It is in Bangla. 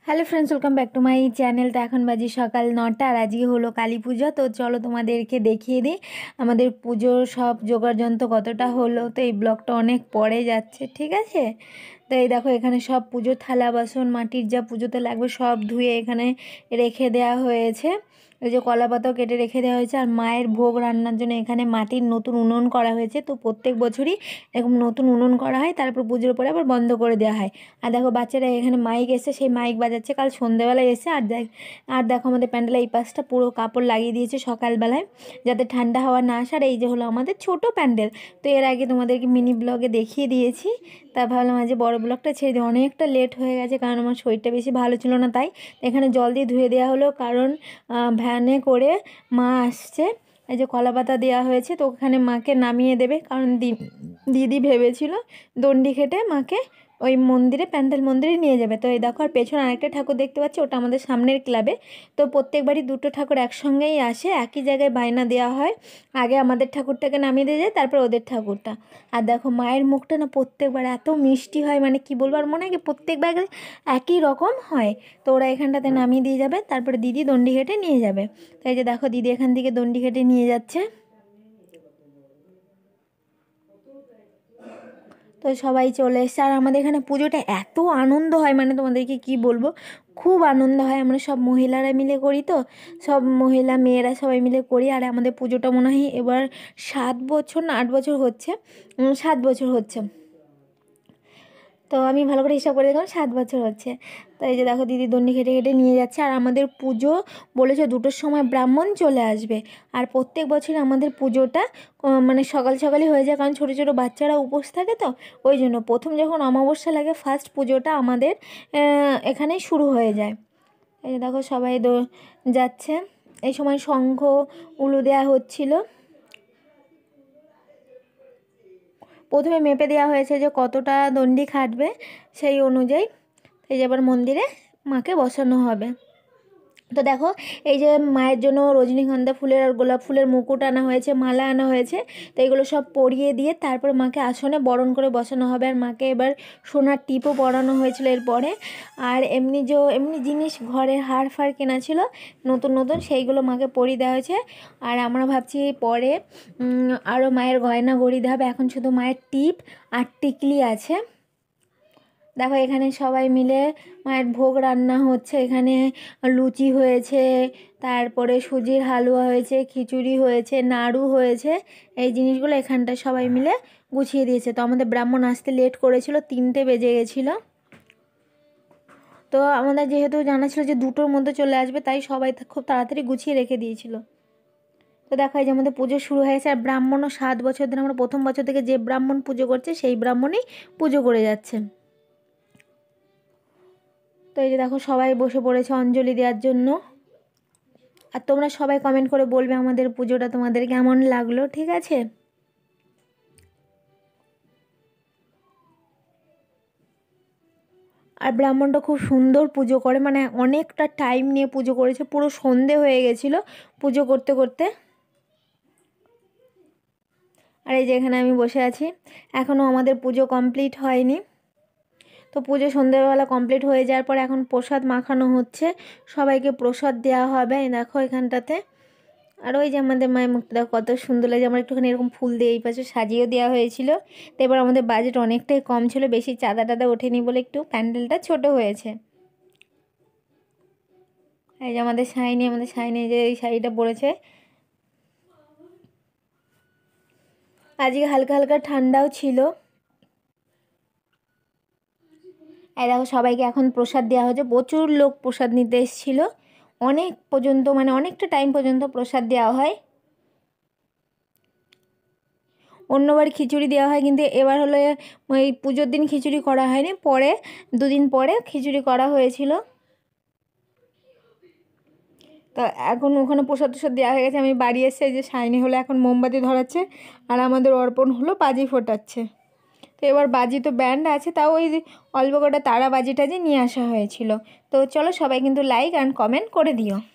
Hello friends, welcome back to my channel. তো এখন বাজি সকাল 9টা আর আজকে হলো কালী পূজা। তো চলো তোমাদেরকে দেখিয়ে দিই আমাদের পুজোর সব জোগাড়যন্ত্র কতটা হলো। তো এই ব্লগটা অনেক পরে যাচ্ছে, ঠিক আছে। তো এই দেখো এখানে সব পুজোর থালা বাসন মাটির যা পুজোতে লাগবে সব ধুয়ে এখানে রেখে দেওয়া হয়েছে। এই যে কলা পাতাও কেটে রেখে দেওয়া হয়েছে। আর মায়ের ভোগ রান্নার জন্য এখানে মাটির নতুন উনুন করা হয়েছে। তো প্রত্যেক বছরই এরকম নতুন উনুন করা হয়, তারপর পুজোর পরে আবার বন্ধ করে দেওয়া হয়। আর দেখো বাচ্চারা এখানে মাইক এসে সেই মাইক বাজাচ্ছে, কাল সন্ধ্যেবেলায় এসে। আর দেখো আমাদের প্যান্ডেলে এই পাশটা পুরো কাপড় লাগিয়ে দিয়েছে সকালবেলায়, যাতে ঠান্ডা হাওয়া না আসে। আর এই যে হলো আমাদের ছোট প্যান্ডেল। তো এর আগে তোমাদেরকে মিনি ব্লগে দেখিয়ে দিয়েছি, তা ভাবলাম আজ বড় ব্লগটা ছেড়ে দিই। অনেকটা লেট হয়ে গেছে কারণ আমার শরীরটা বেশি ভালো ছিল না, তাই এখানে জল দিয়ে ধুয়ে দেওয়া হলো। কারণ ভ্যানে করে মা আসছে। এই যে কলা পাতা দেওয়া হয়েছে, তো ওখানে মাকে নামিয়ে দেবে। কারণ দিদি ভেবেছিল দণ্ডি খেটে মাকে ওই মন্দিরে, প্যান্ডেল মন্দিরে নিয়ে যাবে। তো এই দেখো আর পেছনে আরেকটা ঠাকুর দেখতে পাচ্ছি, ওটা আমাদের সামনের ক্লাবে। তো প্রত্যেকবারই দুটো ঠাকুর একসঙ্গেই আসে, একই জায়গায় বায়না দেওয়া হয়। আগে আমাদের ঠাকুরটাকে নামিয়ে দিয়ে যায়, তারপর ওদের ঠাকুরটা। আর দেখো মায়ের মুখটা না প্রত্যেকবার এত মিষ্টি হয়, মানে কি বলবো। আর মনে হয় কি প্রত্যেকবার একই রকম হয়। তো ওরা এখানটাতে নামিয়ে দিয়ে যাবে, তারপরে দিদি দণ্ডি ঘেটে নিয়ে যাবে। তো এই যে দেখো দিদি এখান থেকে দণ্ডি ঘেটে নিয়ে যাচ্ছে। তো সবাই চলে এসছে। আর আমাদের এখানে পুজোটা এত আনন্দ হয়, মানে তোমাদেরকে কি বলবো, খুব আনন্দ হয়। আমরা সব মহিলারা মিলে করি, তো সব মহিলা মেয়েরা সবাই মিলে করি। আর আমাদের পুজোটা মনে হয় এবার 7 বছর না 8 বছর হচ্ছে, 7 বছর হচ্ছে। তো আমি ভালো করে হিসাব করে দেখলাম 7 বছর হচ্ছে। তো এই যে দেখো দিদি দণ্ডি খেটে খেটে নিয়ে যাচ্ছে। আর আমাদের পুজো বলেছে 2টোর সময় ব্রাহ্মণ চলে আসবে। আর প্রত্যেক বছর আমাদের পুজোটা মানে সকাল সকালই হয়ে যায়, কারণ ছোটো ছোটো বাচ্চারা উপোস থাকে। তো ওই জন্য প্রথম যখন অমাবস্যা লাগে ফার্স্ট পুজোটা আমাদের এখানেই শুরু হয়ে যায়। এই যে দেখো সবাই যাচ্ছে। এই সময় শঙ্খ উলু দেওয়া হচ্ছিলো। প্রথমে মেপে দেওয়া হয়েছে যে কতটা দণ্ডি খাটবে, সেই অনুযায়ী এই যে এবার মন্দিরে মাকে বসানো হবে। তো দেখো এই যে মায়ের জন্য রজনীগন্ধা ফুলের আর গোলাপ ফুলের মুকুট আনা হয়েছে, মালা আনা হয়েছে। তো এগুলো সব পরিয়ে দিয়ে তারপর মাকে আসনে বরণ করে বসানো হবে। আর মাকে এবার সোনার টিপও পরানো হয়েছিল এরপরে। আর এমনি জিনিস ঘরের হার ফার কেনা ছিল নতুন নতুন, সেইগুলো মাকে পরিয়ে দেওয়া হয়েছে। আর আমরা ভাবছি পরে আরও মায়ের গয়না গড়িয়ে দেওয়া হবে। এখন শুধু মায়ের টিপ আর টিকলি আছে। দেখো এখানে সবাই মিলে মায়ের ভোগ রান্না হচ্ছে। এখানে লুচি হয়েছে, তারপরে সুজির হালুয়া হয়েছে, খিচুড়ি হয়েছে, নাড়ু হয়েছে। এই জিনিসগুলো এখানটায় সবাই মিলে গুছিয়ে দিয়েছে। তো আমাদের ব্রাহ্মণ আসতে লেট করেছিল, 3টে বেজে গেছিলো। তো আমাদের যেহেতু জানা ছিল যে 2টোর মধ্যে চলে আসবে, তাই সবাই খুব তাড়াতাড়ি গুছিয়ে রেখে দিয়েছিল। তো দেখো এই যে আমাদের পুজো শুরু হয়েছে। আর ব্রাহ্মণও 7 বছর ধরে, আমরা প্রথম বছর থেকে যে ব্রাহ্মণ পুজো করছে সেই ব্রাহ্মণই পুজো করে যাচ্ছে। তো এই যে দেখো সবাই বসে পড়েছে অঞ্জলি দেওয়ার জন্য। আর তোমরা সবাই কমেন্ট করে বলবে আমাদের পুজোটা তোমাদের কেমন লাগলো, ঠিক আছে। আর ব্রাহ্মণটা খুব সুন্দর পুজো করে, মানে অনেকটা টাইম নিয়ে পুজো করেছে, পুরো সন্ধে হয়ে গেছিলো পুজো করতে করতে। আর এই যে এখানে আমি বসে আছি, এখনও আমাদের পুজো কমপ্লিট হয়নি। তো পুজো সন্ধ্যেবেলা কমপ্লিট হয়ে যাওয়ার পর এখন প্রসাদ মাখানো হচ্ছে, সবাইকে প্রসাদ দেওয়া হবে। দেখো এখানটাতে। আর ওই যে আমাদের মায়ের মুখটা দেখো কত সুন্দর লাগে। আমার একটুখানি এরকম ফুল দিয়ে এই পাশে সাজিয়েও দেওয়া হয়েছিল। তো এবার আমাদের বাজেট অনেকটাই কম ছিল, বেশি চাঁদা টাদা ওঠেনি বলে একটু প্যান্ডেলটা ছোট হয়েছে। এই যে আমাদের শাইনি যে এই শাড়িটা পরেছে। আজকে হালকা হালকা ঠান্ডাও ছিল। এই দেখো সবাইকে এখন প্রসাদ দেওয়া হচ্ছে। প্রচুর লোক প্রসাদ নিতে এসেছিল, অনেক পর্যন্ত, মানে অনেকটা টাইম পর্যন্ত প্রসাদ দেওয়া হয়। অন্যবার খিচুড়ি দেওয়া হয়, কিন্তু এবার হলো ওই পুজোর দিন খিচুড়ি করা হয়নি, পরে 2 দিন পরে খিচুড়ি করা হয়েছিল। তো এখন ওখানে প্রসাদ টসাদ দেওয়া হয়ে গেছে। আমি বাড়ি এসে যে শাইনি হলো এখন মোমবাতি ধরাচ্ছে, আর আমাদের অর্পণ হলো বাজি ফোটাচ্ছে। তো এবার বাজি তো ব্যান্ড আছে, তাও ওই অল্প কটা তারা বাজি টাজি নিয়ে আসা হয়েছিল। তো চলো সবাই কিন্তু লাইক অ্যান্ড কমেন্ট করে দিও।